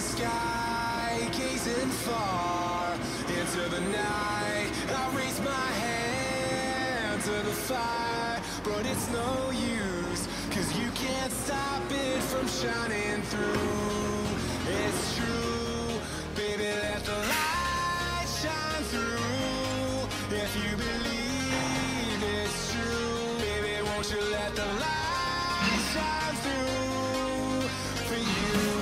sky, gazing far into the night. I raise my hand to the fire, but it's no use, 'cause you can't stop it from shining through. It's true, baby, let the light shine through. If you believe it's true, baby, won't you let the light shine through for you?